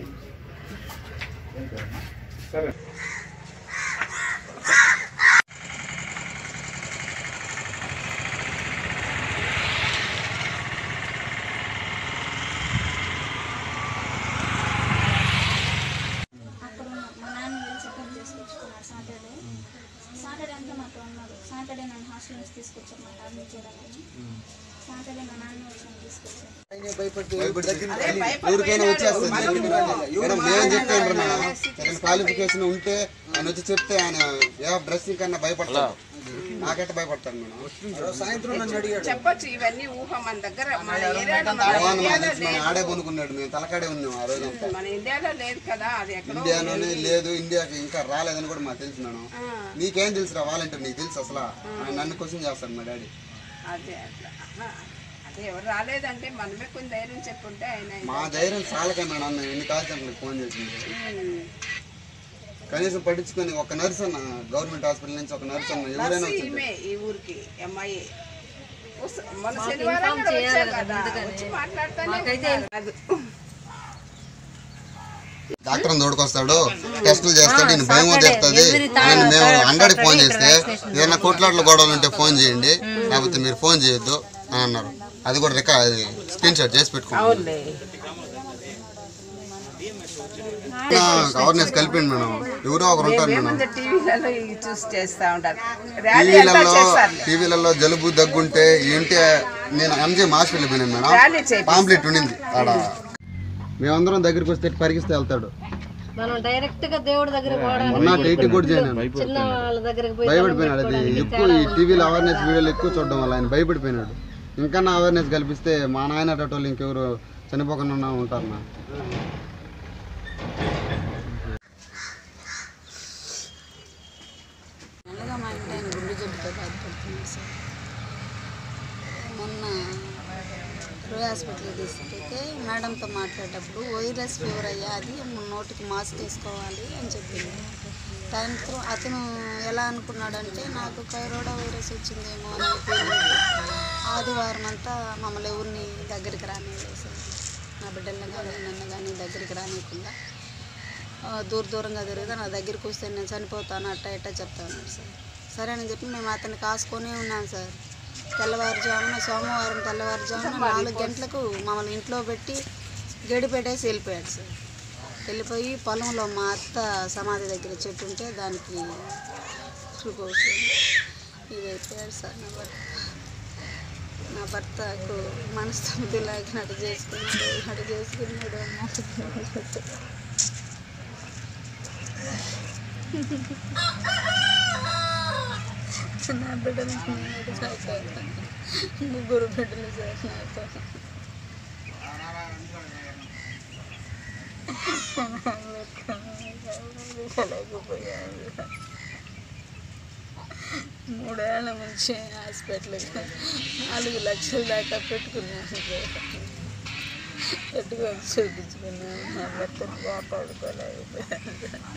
సరే సాటర్డే అంతా మాతో ఉన్నారు. సాటర్డే నన్ను హాస్టల్ నుంచి తీసుకొచ్చారు మా టాబ్లెట్ చేయడానికి. సాటర్డే మా నాన్న వచ్చి తీసుకొచ్చారు. ఎవరికైనా వచ్చేస్తుంది మేమేం చెప్పాను మేడం, క్వాలిఫికేషన్ ఉంటే ఆయన వచ్చి చెప్తే ఆయన ఏ డ్రెస్సింగ్ కన్నా భయపడతాడు. నాకైతే భయపడతాను మేడం. సాయంత్రం చెప్పొచ్చు ఇవన్నీ ఊహ. మన దగ్గర ఆడే కొనుక్కున్నాడు, మేము తలకాడే ఉన్నాం ఆ రోజు. మన ఇండియాలో లేదు కదా, అది ఇండియాలోనే లేదు, ఇండియాకి ఇంకా రాలేదని కూడా మాకు తెలుసు మేడం. నీకేం తెలుసురా వాలంటీర్, నీకు తెలుసు అసలు నన్ను క్వశ్చన్ చేస్తాను మా డాడీ. అదే అదే ఎవరు రాలేదంటే మనమే కొంచెం ధైర్యం చెప్పుంటే ఆయన. మా ధైర్యం చాలకే మేడం, ఎన్ని కాల్చండి ఫోన్ చేసింది. కనీసం పట్టించుకొని ఒక నర్స్ అన్న, గవర్నమెంట్ హాస్పిటల్ నుంచి ఒక నర్స్ అన్న ఎవరైనా ఈ ఊరికి అమ్మాయి మన శనివారం డాక్టర్ తోడుకొస్తాడు, టెస్టులు చేస్తాడు, నేను భయం తెస్తుంది. మేము 100కి ఫోన్ చేస్తే ఏదైనా కొట్లాట్ల గొడవలు ఉంటే ఫోన్ చేయండి, లేకపోతే మీరు ఫోన్ చేయొద్దు అని అన్నారు. అది కూడా స్క్రీన్ షాట్ చేసి పెట్టుకోండి. అవేర్నెస్ కలిపిండి మేడం. ఎవరో ఒకరు ఉంటారు మేడం. టీవీలలో జలుబు దగ్గుంటే ఏంటి, నేను ఎంజే హాస్పిటల్ పోయినాను మేడం. పాంప్లెట్ ఉండింది ఆడ, మేమందరం దగ్గరికి వస్తే పరిగిస్తే వెళ్తాడు. మొన్న టీటీ కూడా చేయను, భయపడిపోయినాడు. అది ఎక్కువ ఈ టీవీలో అవేర్నెస్ వీడియోలు ఎక్కువ చూడడం వల్ల ఆయన భయపడిపోయినాడు. ఇంకా నా అవేర్నెస్ కల్పిస్తే మా నాయన అటోళ్ళు ఇంకెవరు చనిపోకుండా ఉంటారు నా. మా ఇంటి ఆయన గుండె జబ్బుతో బాధపడుతున్నాడు సార్. మొన్న రోయ్ హాస్పిటల్కి తీసుకుంటే మేడంతో మాట్లాడేటప్పుడు వైరస్ ఫీవర్ అయ్యా, అది నోటికి మాస్క్ వేసుకోవాలి అని చెప్పింది. దాంతో అతను ఎలా అనుకున్నాడంటే నాకు కరోనా వైరస్ వచ్చిందేమో అని అనుకున్నాడు. ఆదివారం అంతా మమ్మల్ని ఎవరిని దగ్గరికి రానివ్వలేదు సార్. నా బిడ్డలను కానీ నన్ను కానీ దగ్గరికి రానివ్వకుండా దూరంగా తిరిగితే నా దగ్గరికి వస్తే నేను చనిపోతాను అట్టా ఇట్టా చెప్తా ఉన్నాడు సార్. సరే అని చెప్పి మేము అతన్ని కాసుకొనే ఉన్నాం సార్. తెల్లవారుజామున సోమవారం తెల్లవారుజామున 4 గంటలకు మమ్మల్ని ఇంట్లో పెట్టి గడి పెట్టేసి వెళ్ళిపోయాడు సార్. వెళ్ళిపోయి పొలంలో మా అత్త సమాధి దగ్గర చెట్టు ఉంటే దానికి ఇది అయిపోయాడు సార్. నా భర్తకు మనస్తోటి లాగినట్టు చేసుకున్నాడు నా బిడ్డలు ముగ్గురు బిడ్డలు సార్. లేకపోయాడు 3 ఏళ్ళ నుంచి హాస్పిటల్కి 4 లక్షల దాకా పెట్టుకున్నాను సార్. పెట్టుకొని చూపించుకున్నాను. నా భర్తను కాపాడుకోలేకపోయాను.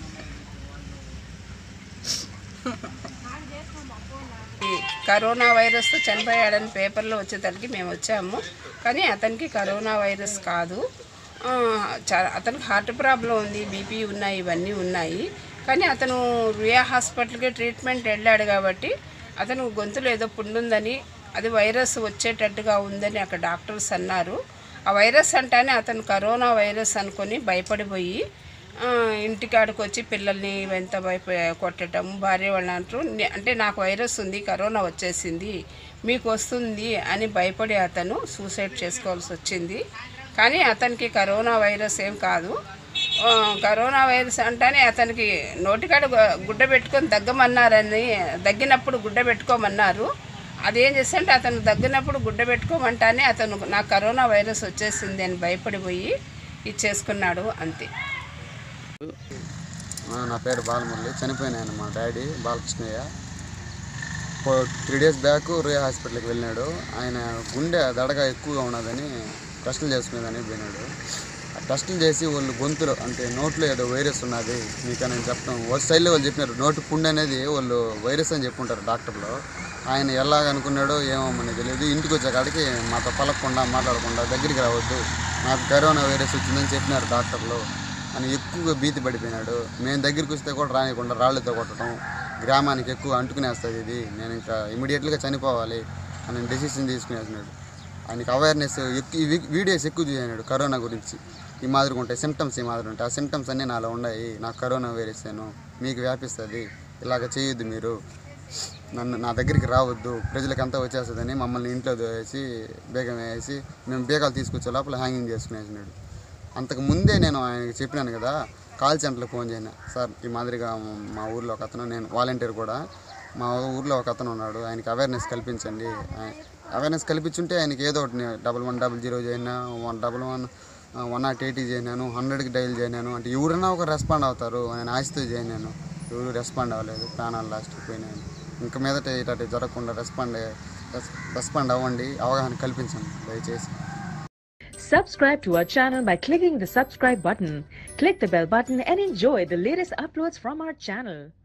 కరోనా వైరస్తో చనిపోయాడని పేపర్లో వచ్చేసరికి మేము వచ్చాము. కానీ అతనికి కరోనా వైరస్ కాదు, అతనికి హార్ట్ ప్రాబ్లం ఉంది, బీపీ ఉన్నాయి, ఇవన్నీ ఉన్నాయి. కానీ అతను రియా హాస్పిటల్కి ట్రీట్మెంట్ వెళ్ళాడు కాబట్టి అతను గొంతులో ఏదో పుండుందని, అది వైరస్ వచ్చేటట్టుగా ఉందని అక్కడ డాక్టర్స్ అన్నారు. ఆ వైరస్ అంటేనే అతను కరోనా వైరస్ అనుకొని భయపడిపోయి ఇంటికాడికి వచ్చి పిల్లల్ని ఎంత కొట్టడం, భార్య వాళ్ళని అంటారు. అంటే నాకు వైరస్ ఉంది, కరోనా వచ్చేసింది, మీకు వస్తుంది అని భయపడి అతను సూసైడ్ చేసుకోవాల్సి వచ్చింది. కానీ అతనికి కరోనా వైరస్ ఏం కాదు. కరోనా వైరస్ అంటేనే అతనికి నోటికాడ గుడ్డ పెట్టుకొని దగ్గమన్నారని, దగ్గినప్పుడు గుడ్డ పెట్టుకోమన్నారు. అదేం చేస్తే అతను దగ్గినప్పుడు గుడ్డ పెట్టుకోమంటానే అతను నాకు కరోనా వైరస్ వచ్చేసింది అని భయపడిపోయి ఇది చేసుకున్నాడు అంతే. నా పేరు బాలమురళి. చనిపోయిన ఆయన మా డాడీ బాలకృష్ణయ్య. 3 days బ్యాక్ రియా హాస్పిటల్కి వెళ్ళినాడు. ఆయన గుండె దడగా ఎక్కువగా ఉన్నదని టెస్టులు చేసుకునేదని పోయినాడు. ఆ టెస్టులు చేసి వాళ్ళు గొంతులో అంటే నోట్లో ఏదో వైరస్ ఉన్నది మీకని చెప్పడం స్టైల్లో వాళ్ళు చెప్పినారు. నోటి పుండు అనేది వాళ్ళు వైరస్ అని చెప్పుంటారు డాక్టర్లు. ఆయన ఎలాగనుకున్నాడో ఏమో మనకి తెలియదు. ఇంటికి వచ్చేకాడికి మాతో పలకకుండా మాట్లాడకుండా దగ్గరికి రావద్దు, నాకు కరోనా వైరస్ వచ్చిందని చెప్పినారు డాక్టర్లు. అని ఎక్కువగా భీతి పడిపోయినాడు. మేము దగ్గరికి వస్తే కూడా రానికుండా రాళ్ళతో కొట్టడం, గ్రామానికి ఎక్కువ అంటుకునేస్తుంది ఇది, నేను ఇంకా ఇమీడియట్గా చనిపోవాలి అని డెసిషన్ తీసుకునేసినాడు. ఆయనకి అవేర్నెస్ వీడియోస్ ఎక్కువ చూసినాడు కరోనా గురించి. ఈ మాదిరిగా ఉంటాయి సిమ్టమ్స్, ఈ మాదిరి ఉంటాయి. ఆ సిమ్టమ్స్ అన్నీ నాలో ఉన్నాయి, నాకు కరోనా వైరస్ మీకు వ్యాపిస్తుంది, ఇలాగ చేయొద్దు, మీరు నా దగ్గరికి రావద్దు, ప్రజలకంతా వచ్చేస్తుందని మమ్మల్ని ఇంట్లో వేసి బేగం వేసి మేము బేగాలు తీసుకొచ్చే లోపల హ్యాంగింగ్ చేసుకునేసినాడు. అంతకు ముందే నేను ఆయనకి చెప్పినాను కదా, కాల్ సెంటర్లో ఫోన్ చేయను, సార్ ఈ మాదిరిగా మా ఊర్లో ఒక అతను, నేను వాలంటీర్ కూడా, మా ఊర్లో ఒక అతను ఉన్నాడు, ఆయనకి అవేర్నెస్ కల్పించండి. అవేర్నెస్ కల్పించుంటే ఆయనకి ఏదో ఒకటి 1100 చేయనా, 118 చేయనాను, 100కి డైల్ చేయనాను అంటే ఎవరైనా ఒక రెస్పాండ్ అవుతారు నేను ఆశతో చేయనాను. ఎవరు రెస్పాండ్ అవ్వలేదు, ప్రాణాలు లాస్ట్కి పోయినాను. ఇంక మీదట ఇటు జరగకుండా రెస్పాండ్ అవ్వండి, అవగాహన కల్పించండి దయచేసి. Subscribe to our channel by clicking the subscribe button. Click the bell button and enjoy the latest uploads from our channel.